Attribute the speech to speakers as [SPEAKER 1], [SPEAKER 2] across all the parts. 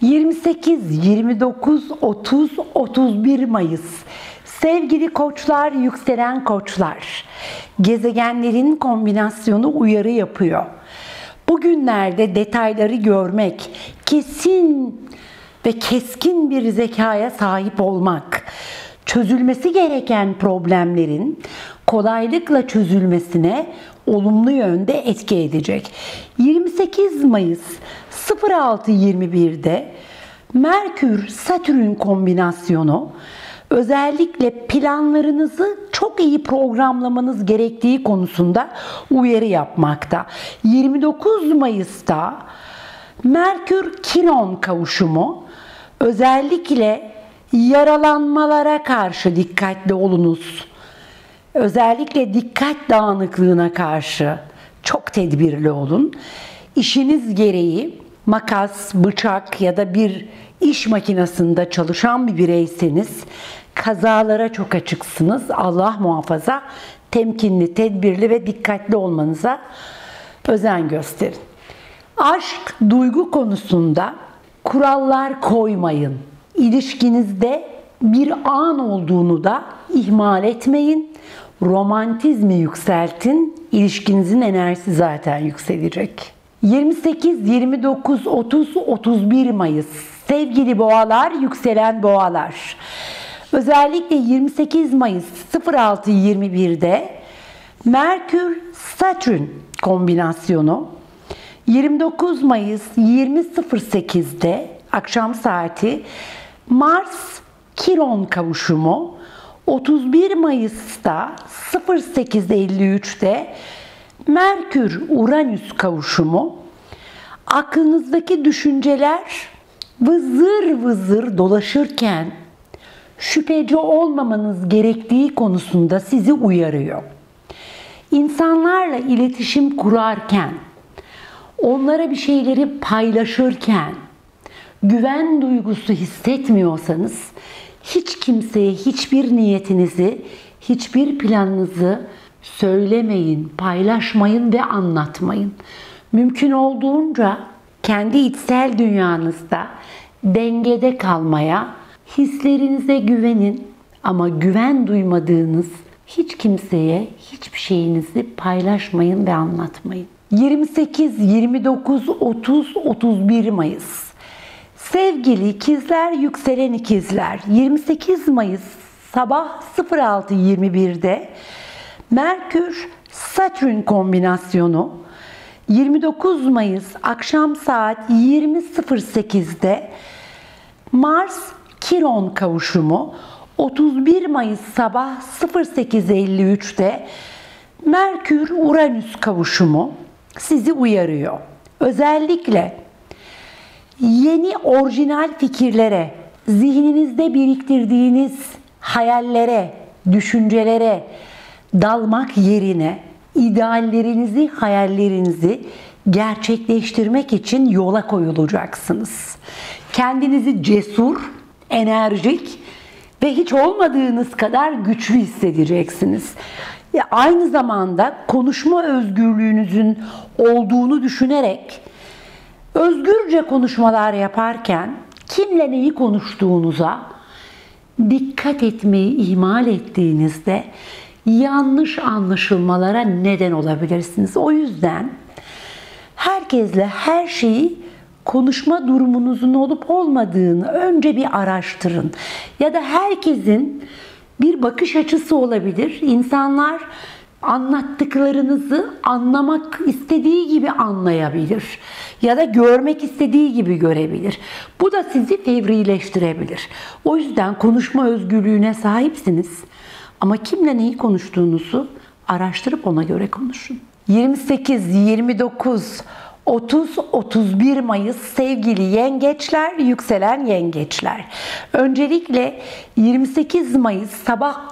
[SPEAKER 1] 28, 29, 30, 31 Mayıs. Sevgili koçlar, yükselen koçlar. Gezegenlerin kombinasyonu uyarı yapıyor. Bugünlerde detayları görmek, kesin ve keskin bir zekaya sahip olmak, çözülmesi gereken problemlerin kolaylıkla çözülmesine olumlu yönde etki edecek. 28 Mayıs 06.21'de Merkür-Satürn kombinasyonu özellikle planlarınızı çok iyi programlamanız gerektiği konusunda uyarı yapmakta. 29 Mayıs'ta Merkür-Kiron kavuşumu özellikle yaralanmalara karşı dikkatli olunuz. Özellikle dikkat dağınıklığına karşı çok tedbirli olun. İşiniz gereği makas, bıçak ya da bir iş makinesinde çalışan bir bireyseniz kazalara çok açıksınız. Allah muhafaza, temkinli, tedbirli ve dikkatli olmanıza özen gösterin. Aşk, duygu konusunda kurallar koymayın. İlişkinizde bir an olduğunu da ihmal etmeyin. Romantizmi yükseltin. İlişkinizin enerjisi zaten yükselecek. 28, 29, 30, 31 Mayıs. Sevgili boğalar, yükselen boğalar. Özellikle 28 Mayıs 06.21'de Merkür-Satürn kombinasyonu, 29 Mayıs 20.08'de akşam saati Mars-Kiron kavuşumu, 31 Mayıs'ta 08.53'te Merkür-Uranüs kavuşumu, aklınızdaki düşünceler vızır vızır dolaşırken şüpheci olmamanız gerektiği konusunda sizi uyarıyor. İnsanlarla iletişim kurarken, onlara bir şeyleri paylaşırken güven duygusu hissetmiyorsanız hiç kimseye hiçbir niyetinizi, hiçbir planınızı söylemeyin, paylaşmayın ve anlatmayın. Mümkün olduğunca kendi içsel dünyanızda dengede kalmaya, hislerinize güvenin ama güven duymadığınız hiç kimseye hiçbir şeyinizi paylaşmayın ve anlatmayın. 28, 29, 30, 31 Mayıs. Sevgili ikizler, yükselen ikizler, 28 Mayıs sabah 06.21'de Merkür-Satürn kombinasyonu, 29 Mayıs akşam saat 20.08'de Mars-Kiron kavuşumu, 31 Mayıs sabah 08.53'te Merkür-Uranüs kavuşumu sizi uyarıyor. Özellikle yeni orijinal fikirlere, zihninizde biriktirdiğiniz hayallere, düşüncelere dalmak yerine ideallerinizi, hayallerinizi gerçekleştirmek için yola koyulacaksınız. Kendinizi cesur, enerjik ve hiç olmadığınız kadar güçlü hissedeceksiniz. Aynı zamanda konuşma özgürlüğünüzün olduğunu düşünerek özgürce konuşmalar yaparken kimle neyi konuştuğunuza dikkat etmeyi ihmal ettiğinizde yanlış anlaşılmalara neden olabilirsiniz. O yüzden herkesle her şeyi konuşma durumunuzun olup olmadığını önce bir araştırın. Ya da herkesin bir bakış açısı olabilir. İnsanlar anlattıklarınızı anlamak istediği gibi anlayabilir. Ya da görmek istediği gibi görebilir. Bu da sizi fevrileştirebilir. O yüzden konuşma özgürlüğüne sahipsiniz. Ama kimle neyi konuştuğunuzu araştırıp ona göre konuşun. 28, 29, 30, 31 Mayıs sevgili yengeçler, yükselen yengeçler. Öncelikle 28 Mayıs sabah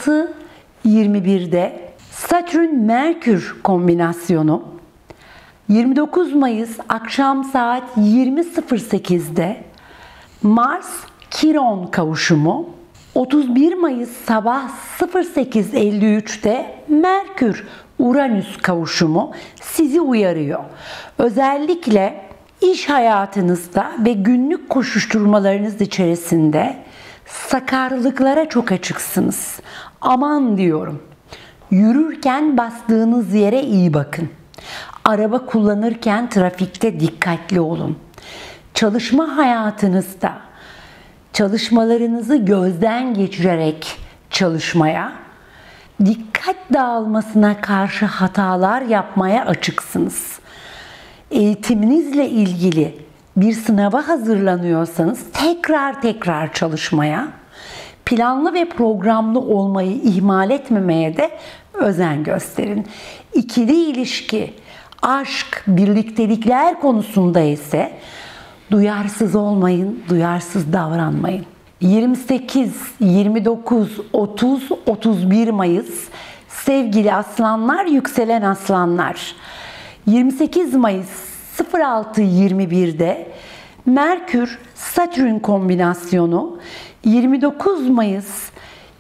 [SPEAKER 1] 6.21'de Satürn-Merkür kombinasyonu, 29 Mayıs akşam saat 20.08'de Mars-Kiron kavuşumu, 31 Mayıs sabah 08.53'te Merkür-Uranüs kavuşumu sizi uyarıyor. Özellikle İş hayatınızda ve günlük koşuşturmalarınız içerisinde sakarlıklara çok açıksınız. Aman diyorum. Yürürken bastığınız yere iyi bakın. Araba kullanırken trafikte dikkatli olun. Çalışma hayatınızda çalışmalarınızı gözden geçirerek çalışmaya, dikkat dağılmasına karşı hatalar yapmaya açıksınız. Eğitiminizle ilgili bir sınava hazırlanıyorsanız tekrar çalışmaya, planlı ve programlı olmayı ihmal etmemeye de özen gösterin. İkili ilişki, aşk, birliktelikler konusunda ise duyarsız olmayın, duyarsız davranmayın. 28, 29, 30, 31 Mayıs sevgili aslanlar, yükselen aslanlar. 28 Mayıs 06.21'de Merkür Satürn kombinasyonu, 29 Mayıs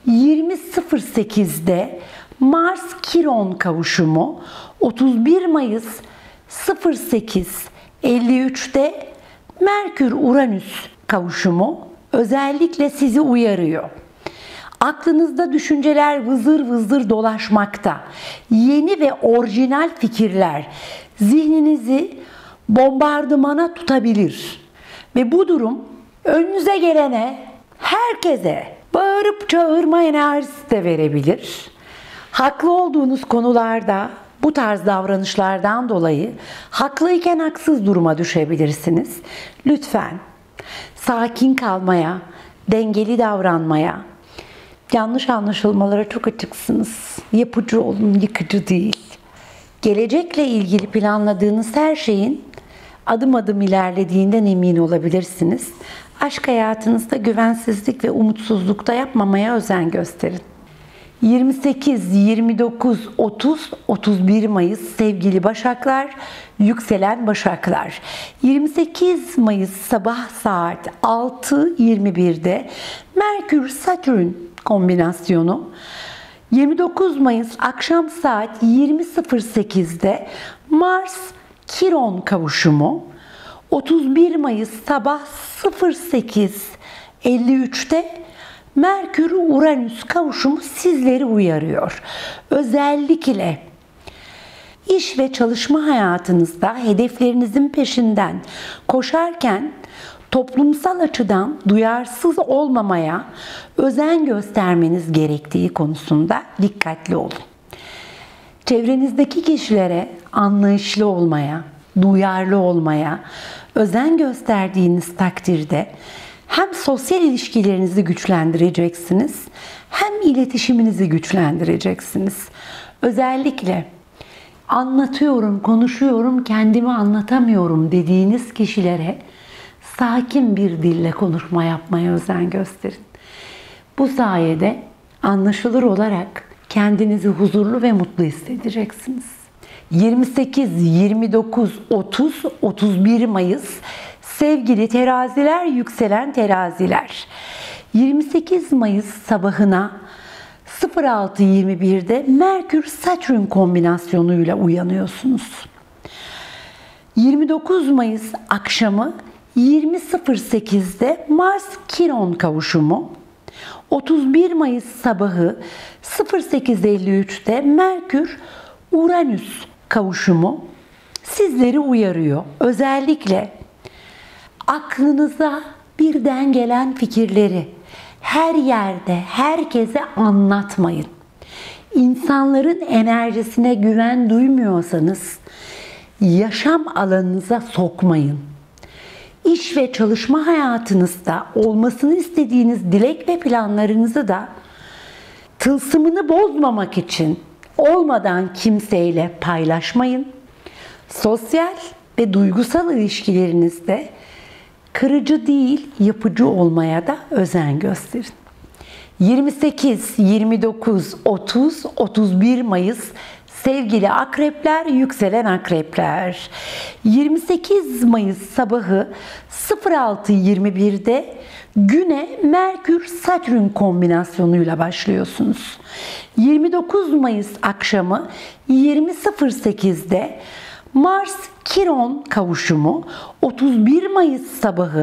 [SPEAKER 1] 20.08'de Mars Kiron kavuşumu, 31 Mayıs 08.53'te Merkür Uranüs kavuşumu özellikle sizi uyarıyor. Aklınızda düşünceler vızır vızır dolaşmakta. Yeni ve orijinal fikirler zihninizi bombardımana tutabilir. Ve bu durum önünüze gelene, herkese bağırıp çağırma enerjisi de verebilir. Haklı olduğunuz konularda bu tarz davranışlardan dolayı haklıyken haksız duruma düşebilirsiniz. Lütfen sakin kalmaya, dengeli davranmaya, yanlış anlaşılmalara çok açıksınız. Yapıcı olun, yıkıcı değil. Gelecekle ilgili planladığınız her şeyin adım adım ilerlediğinden emin olabilirsiniz. Aşk hayatınızda güvensizlik ve umutsuzlukta yapmamaya özen gösterin. 28, 29, 30, 31 Mayıs sevgili Başaklar, yükselen Başaklar. 28 Mayıs sabah saat 6.21'de Merkür Satürn kombinasyonu, 29 Mayıs akşam saat 20.08'de Mars Kiron kavuşumu, 31 Mayıs sabah 08.53'te Merkür Uranüs kavuşumu sizleri uyarıyor. Özellikle iş ve çalışma hayatınızda hedeflerinizin peşinden koşarken toplumsal açıdan duyarsız olmamaya özen göstermeniz gerektiği konusunda dikkatli olun. Çevrenizdeki kişilere anlayışlı olmaya, duyarlı olmaya özen gösterdiğiniz takdirde hem sosyal ilişkilerinizi güçlendireceksiniz, hem iletişiminizi güçlendireceksiniz. Özellikle anlatıyorum, konuşuyorum, kendimi anlatamıyorum dediğiniz kişilere sakin bir dille konuşma yapmaya özen gösterin. Bu sayede anlaşılır olarak kendinizi huzurlu ve mutlu hissedeceksiniz. 28, 29, 30, 31 Mayıs sevgili teraziler, yükselen teraziler. 28 Mayıs sabahına 06.21'de Merkür Satürn kombinasyonuyla uyanıyorsunuz. 29 Mayıs akşamı 20.08'de Mars Kiron kavuşumu, 31 Mayıs sabahı 08.53'te Merkür Uranüs kavuşumu sizleri uyarıyor. Özellikle aklınıza birden gelen fikirleri her yerde herkese anlatmayın. İnsanların enerjisine güven duymuyorsanız yaşam alanınıza sokmayın. İş ve çalışma hayatınızda olmasını istediğiniz dilek ve planlarınızı da tılsımını bozmamak için olmadan kimseyle paylaşmayın. Sosyal ve duygusal ilişkilerinizde kırıcı değil, yapıcı olmaya da özen gösterin. 28, 29, 30, 31 Mayıs sevgili akrepler, yükselen akrepler. 28 Mayıs sabahı 06.21'de güne Merkür Satürn kombinasyonuyla başlıyorsunuz. 29 Mayıs akşamı 20.08'de Mars-Kiron kavuşumu 31 Mayıs sabahı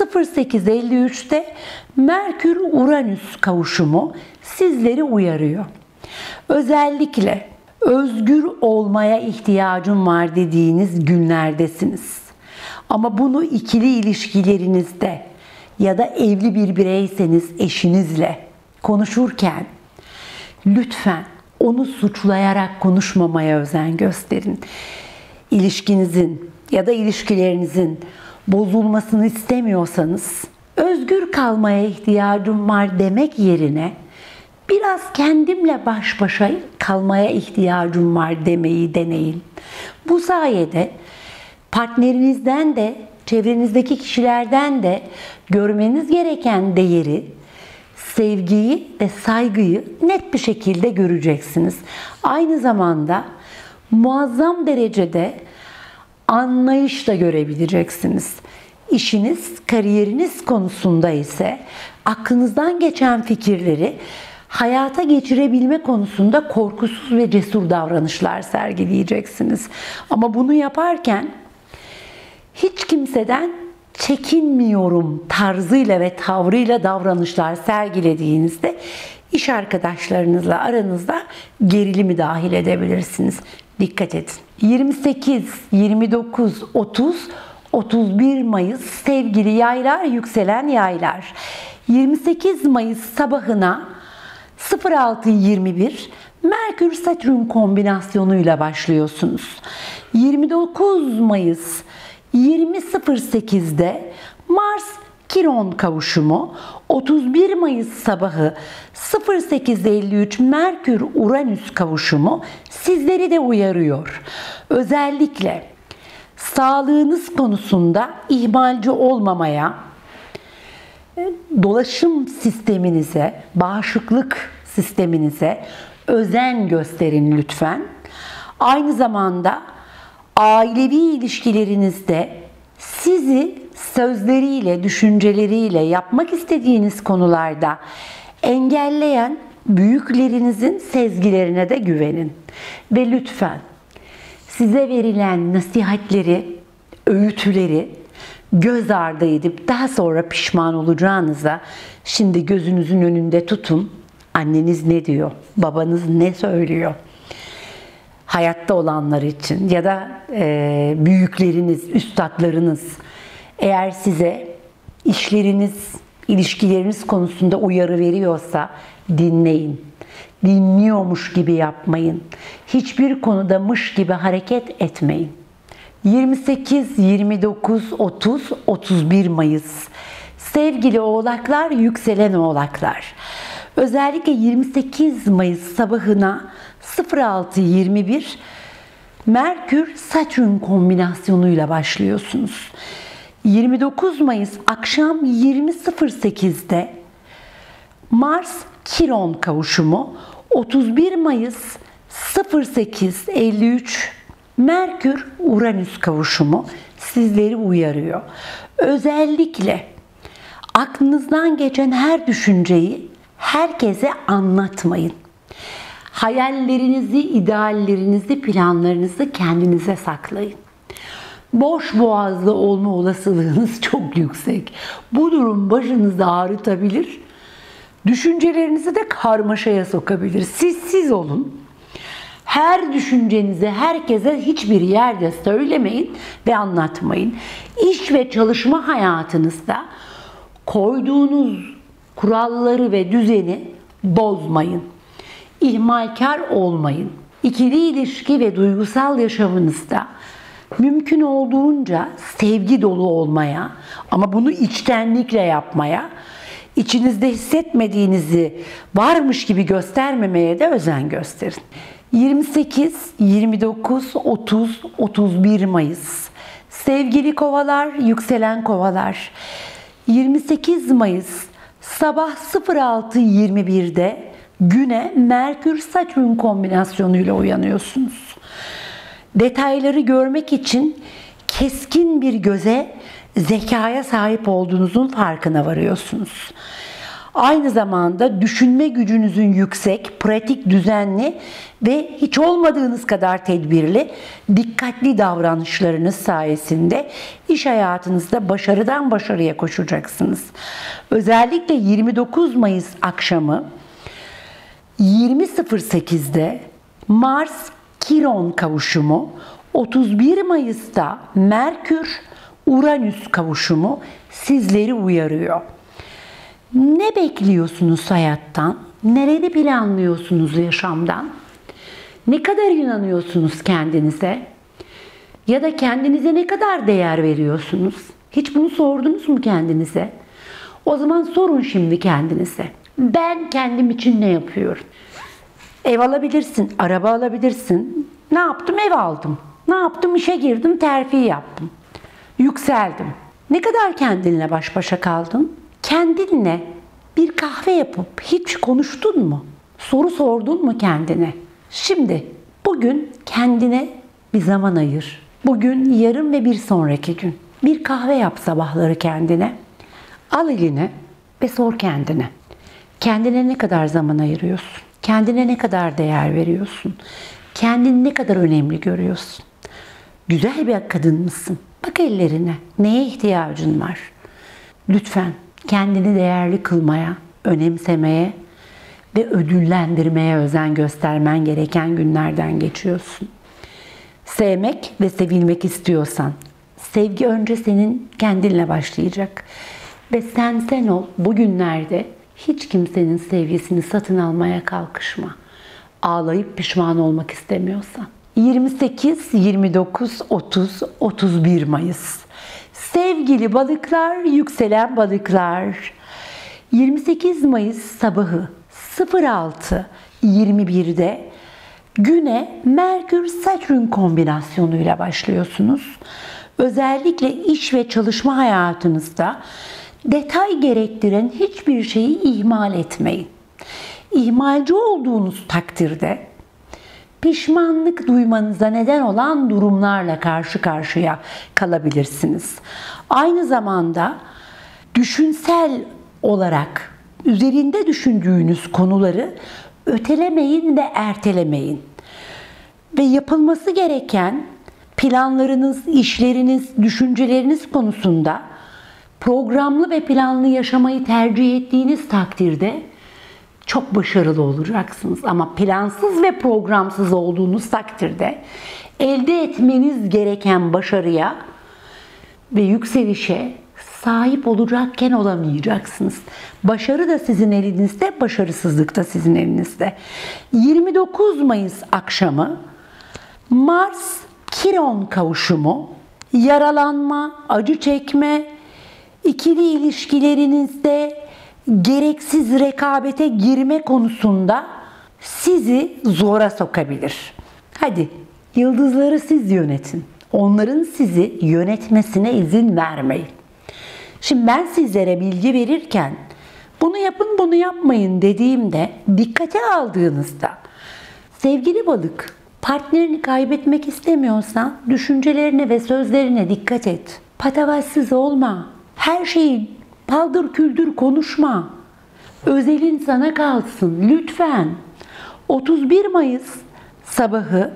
[SPEAKER 1] 08.53'te Merkür-Uranüs kavuşumu sizleri uyarıyor. Özellikle özgür olmaya ihtiyacım var dediğiniz günlerdesiniz. Ama bunu ikili ilişkilerinizde ya da evli bir bireyseniz eşinizle konuşurken lütfen onu suçlayarak konuşmamaya özen gösterin. İlişkinizin ya da ilişkilerinizin bozulmasını istemiyorsanız özgür kalmaya ihtiyacım var demek yerine biraz kendimle baş başa kalmaya ihtiyacım var demeyi deneyin. Bu sayede partnerinizden de çevrenizdeki kişilerden de görmeniz gereken değeri, sevgiyi ve saygıyı net bir şekilde göreceksiniz. Aynı zamanda muazzam derecede anlayış da görebileceksiniz. İşiniz, kariyeriniz konusunda ise aklınızdan geçen fikirleri hayata geçirebilme konusunda korkusuz ve cesur davranışlar sergileyeceksiniz. Ama bunu yaparken hiç kimseden çekinmiyorum tarzıyla ve tavrıyla davranışlar sergilediğinizde iş arkadaşlarınızla aranızda gerilimi dahil edebilirsiniz. Dikkat edin. 28, 29, 30, 31 Mayıs sevgili yaylar, yükselen yaylar. 28 Mayıs sabahına 06.21 Merkür-Satürn kombinasyonuyla başlıyorsunuz. 29 Mayıs 20.08'de Mars-Kiron kavuşumu, 31 Mayıs sabahı 08.53 Merkür-Uranüs kavuşumu sizleri de uyarıyor. Özellikle sağlığınız konusunda ihmalci olmamaya, dolaşım sisteminize, bağışıklık sisteminize özen gösterin lütfen. Aynı zamanda ailevi ilişkilerinizde sizi sözleriyle, düşünceleriyle yapmak istediğiniz konularda engelleyen büyüklerinizin sezgilerine de güvenin. Ve lütfen size verilen nasihatleri, öğütleri göz ardı edip daha sonra pişman olacağınıza şimdi gözünüzün önünde tutun. Anneniz ne diyor? Babanız ne söylüyor? Hayatta olanlar için ya da büyükleriniz, üstadlarınız eğer size işleriniz, ilişkileriniz konusunda uyarı veriyorsa dinleyin. Dinliyormuş gibi yapmayın. Hiçbir konuda mış gibi hareket etmeyin. 28, 29, 30, 31 Mayıs. Sevgili oğlaklar, yükselen oğlaklar. Özellikle 28 Mayıs sabahına 06.21 Merkür-Satürn kombinasyonuyla başlıyorsunuz. 29 Mayıs akşam 20.08'de Mars-Kiron kavuşumu, 31 Mayıs 08.53 Merkür-Uranüs kavuşumu sizleri uyarıyor. Özellikle aklınızdan geçen her düşünceyi herkese anlatmayın. Hayallerinizi, ideallerinizi, planlarınızı kendinize saklayın. Boş boğazlı olma olasılığınız çok yüksek. Bu durum başınızı ağrıtabilir. Düşüncelerinizi de karmaşaya sokabilir. Siz olun. Her düşüncenizi herkese hiçbir yerde söylemeyin ve anlatmayın. İş ve çalışma hayatınızda koyduğunuz kuralları ve düzeni bozmayın. İhmalkar olmayın. İkili ilişki ve duygusal yaşamınızda mümkün olduğunca sevgi dolu olmaya ama bunu içtenlikle yapmaya, içinizde hissetmediğinizi varmış gibi göstermemeye de özen gösterin. 28, 29, 30, 31 Mayıs. Sevgili kovalar, yükselen kovalar. 28 Mayıs sabah 06.21'de güne Merkür-Satürn kombinasyonuyla uyanıyorsunuz. Detayları görmek için keskin bir göze, zekaya sahip olduğunuzun farkına varıyorsunuz. Aynı zamanda düşünme gücünüzün yüksek, pratik, düzenli ve hiç olmadığınız kadar tedbirli, dikkatli davranışlarınız sayesinde iş hayatınızda başarıdan başarıya koşacaksınız. Özellikle 29 Mayıs akşamı 20.08'de Mars-Kiron kavuşumu, 31 Mayıs'ta Merkür-Uranüs kavuşumu sizleri uyarıyor. Ne bekliyorsunuz hayattan? Neleri planlıyorsunuz yaşamdan? Ne kadar inanıyorsunuz kendinize? Ya da kendinize ne kadar değer veriyorsunuz? Hiç bunu sordunuz mu kendinize? O zaman sorun şimdi kendinize. Ben kendim için ne yapıyorum? Ev alabilirsin, araba alabilirsin. Ne yaptım? Ev aldım. Ne yaptım? İşe girdim, terfi yaptım. Yükseldim. Ne kadar kendinle baş başa kaldın? Kendinle bir kahve yapıp hiç konuştun mu? Soru sordun mu kendine? Şimdi bugün kendine bir zaman ayır. Bugün, yarın ve bir sonraki gün. Bir kahve yap sabahları kendine. Al eline ve sor kendine. Kendine ne kadar zaman ayırıyorsun? Kendine ne kadar değer veriyorsun? Kendini ne kadar önemli görüyorsun? Güzel bir kadın mısın? Bak ellerine. Neye ihtiyacın var? Lütfen kendini değerli kılmaya, önemsemeye ve ödüllendirmeye özen göstermen gereken günlerden geçiyorsun. Sevmek ve sevilmek istiyorsan, sevgi önce senin kendinle başlayacak. Ve sen ol, bugünlerde hiç kimsenin sevgisini satın almaya kalkışma. Ağlayıp pişman olmak istemiyorsan. 28, 29, 30, 31 Mayıs. Sevgili balıklar, yükselen balıklar. 28 Mayıs sabahı 06:21'de güne Merkür-Satürn kombinasyonuyla başlıyorsunuz. Özellikle iş ve çalışma hayatınızda detay gerektiren hiçbir şeyi ihmal etmeyin. İhmalci olduğunuz takdirde pişmanlık duymanıza neden olan durumlarla karşı karşıya kalabilirsiniz. Aynı zamanda düşünsel olarak üzerinde düşündüğünüz konuları ötelemeyin ve ertelemeyin. Ve yapılması gereken planlarınız, işleriniz, düşünceleriniz konusunda programlı ve planlı yaşamayı tercih ettiğiniz takdirde çok başarılı olacaksınız. Ama plansız ve programsız olduğunuz takdirde elde etmeniz gereken başarıya ve yükselişe sahip olacakken olamayacaksınız. Başarı da sizin elinizde, başarısızlık da sizin elinizde. 29 Mayıs akşamı Mars-Kiron kavuşumu, yaralanma, acı çekme, ikili ilişkilerinizde gereksiz rekabete girme konusunda sizi zora sokabilir. Hadi yıldızları siz yönetin. Onların sizi yönetmesine izin vermeyin. Şimdi ben sizlere bilgi verirken bunu yapın, bunu yapmayın dediğimde dikkate aldığınızda sevgili balık, partnerini kaybetmek istemiyorsan düşüncelerine ve sözlerine dikkat et. Patavatsız olma. Her şeyi paldır küldür konuşma. Özelin sana kalsın lütfen. 31 Mayıs sabahı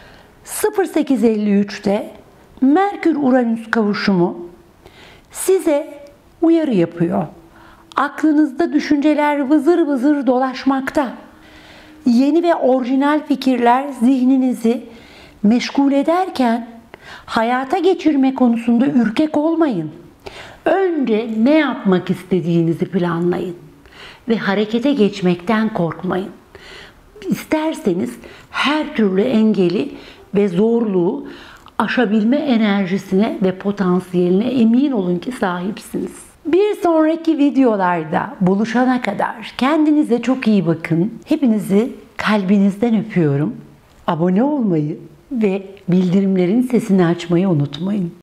[SPEAKER 1] 08:53'te Merkür-Uranüs kavuşumu size uyarı yapıyor. Aklınızda düşünceler vızır vızır dolaşmakta. Yeni ve orijinal fikirler zihninizi meşgul ederken hayata geçirme konusunda ürkek olmayın. Önce ne yapmak istediğinizi planlayın ve harekete geçmekten korkmayın. İsterseniz her türlü engeli ve zorluğu aşabilme enerjisine ve potansiyeline emin olun ki sahipsiniz. Bir sonraki videolarda buluşana kadar kendinize çok iyi bakın. Hepinizi kalbinizden öpüyorum. Abone olmayı ve bildirimlerin sesini açmayı unutmayın.